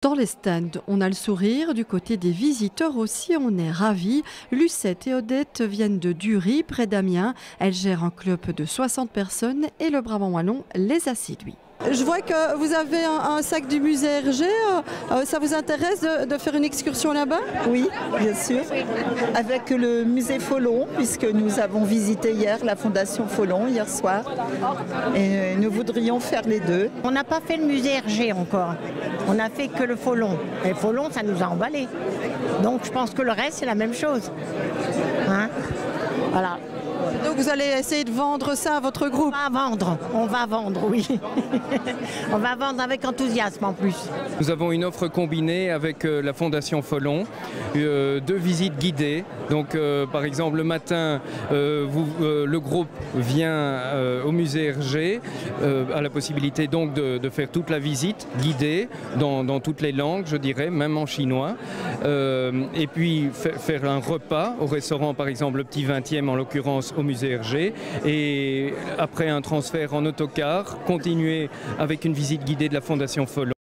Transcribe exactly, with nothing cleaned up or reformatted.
Dans les stands, on a le sourire, du côté des visiteurs aussi, on est ravis. Lucette et Odette viennent de Dury, près d'Amiens. Elles gèrent un club de soixante personnes et le Brabant wallon les a séduits. Je vois que vous avez un, un sac du musée Hergé. Euh, ça vous intéresse de, de faire une excursion là-bas? Oui, bien sûr. Avec le musée Follon, puisque nous avons visité hier la Fondation Follon, hier soir. Et nous voudrions faire les deux. On n'a pas fait le musée Hergé encore. On n'a fait que le Follon. Et Follon, ça nous a emballés. Donc je pense que le reste, c'est la même chose. Hein? Voilà. Donc vous allez essayer de vendre ça à votre groupe? On va vendre, on va vendre, oui. On va vendre avec enthousiasme en plus. Nous avons une offre combinée avec euh, la Fondation Follon, euh, deux visites guidées. Donc euh, par exemple le matin, euh, vous, euh, le groupe vient euh, au musée Hergé, euh, a la possibilité donc de, de faire toute la visite guidée dans, dans toutes les langues, je dirais, même en chinois. Euh, et puis fa- faire un repas au restaurant, par exemple le Petit vingtième en l'occurrence au musée Hergé, et après un transfert en autocar, continuer avec une visite guidée de la Fondation Follon.